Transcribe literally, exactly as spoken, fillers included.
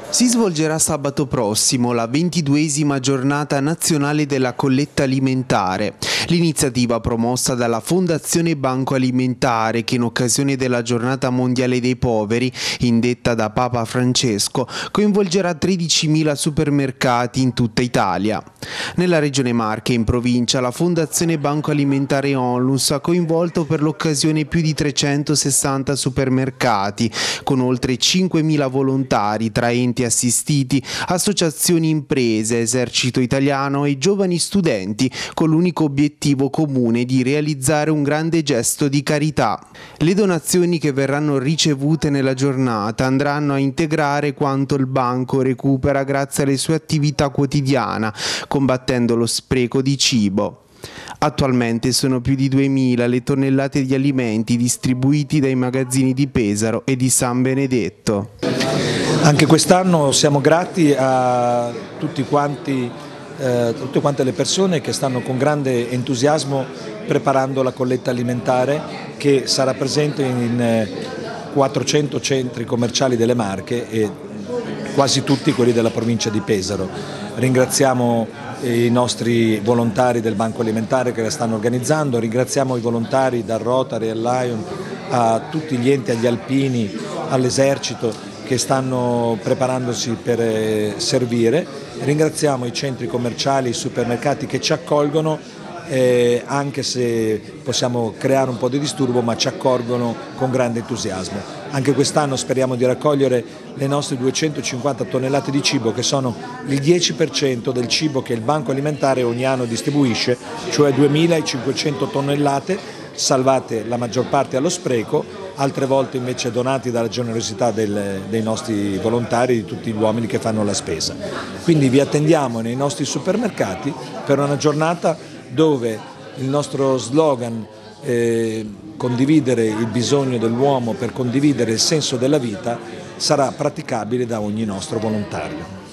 Si svolgerà sabato prossimo la ventiduesima giornata nazionale della colletta alimentare. L'iniziativa promossa dalla Fondazione Banco Alimentare, che in occasione della Giornata Mondiale dei Poveri, indetta da Papa Francesco, coinvolgerà tredicimila supermercati in tutta Italia. Nella regione Marche e in provincia la Fondazione Banco Alimentare Onlus ha coinvolto per l'occasione più di trecentosessanta supermercati, con oltre cinquemila volontari tra enti assistiti, associazioni imprese, esercito italiano e giovani studenti, con l'unico obiettivo comune di realizzare un grande gesto di carità. Le donazioni che verranno ricevute nella giornata andranno a integrare quanto il banco recupera grazie alle sue attività quotidiane, combattendo lo spreco di cibo. Attualmente sono più di duemila le tonnellate di alimenti distribuiti dai magazzini di Pesaro e di San Benedetto. Anche quest'anno siamo grati a tutti quanti, eh, tutte quante le persone che stanno con grande entusiasmo preparando la colletta alimentare, che sarà presente in eh, quattrocento centri commerciali delle Marche e quasi tutti quelli della provincia di Pesaro. Ringraziamo i nostri volontari del Banco Alimentare che la stanno organizzando, ringraziamo i volontari dal Rotary al Lion, a tutti gli enti, agli alpini, all'esercito che stanno preparandosi per servire. Ringraziamo i centri commerciali, i supermercati che ci accolgono, eh, anche se possiamo creare un po' di disturbo, ma ci accolgono con grande entusiasmo. Anche quest'anno speriamo di raccogliere le nostre duecentocinquanta tonnellate di cibo, che sono il dieci per cento del cibo che il Banco Alimentare ogni anno distribuisce, cioè duemilacinquecento tonnellate, salvate la maggior parte allo spreco, altre volte invece donati dalla generosità del, dei nostri volontari, di tutti gli uomini che fanno la spesa. Quindi vi attendiamo nei nostri supermercati per una giornata dove il nostro slogan eh, condividere il bisogno dell'uomo per condividere il senso della vita sarà praticabile da ogni nostro volontario.